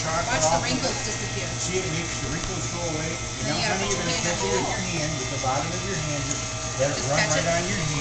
chocolate Watch off the wrinkles disappear. See, it makes the wrinkles go away. Then Now, honey, you're going to catch it with your hand, with the bottom of your hand. Just let it run right on your hand.